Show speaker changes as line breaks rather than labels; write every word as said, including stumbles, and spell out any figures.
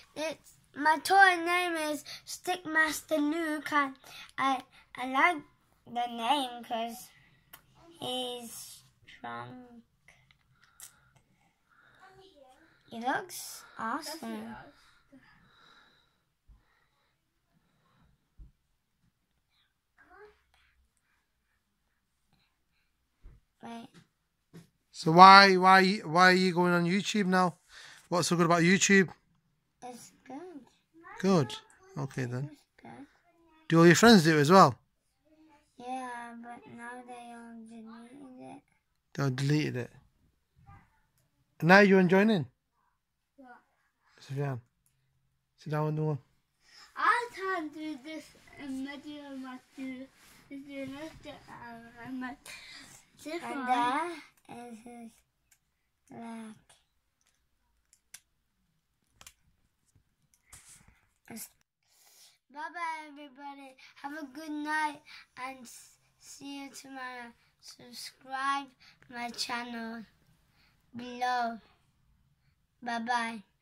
it's my toy name is Stickmaster Luke. I I, I like the name because he's strong. He looks awesome. Wait.
So why why why are you going on YouTube now? What's so good about YouTube?
It's good.
Good. Okay then.
It's good.
Do all your friends do it as well?
Yeah, but now they all deleted it.
They all deleted it. And now you're joining?
What?
Sufyan, sit down and do one.
I can't do this in video much to do this and much different. And there is his leg. Bye bye everybody. Have a good night and see you tomorrow. Subscribe my channel below. Bye bye.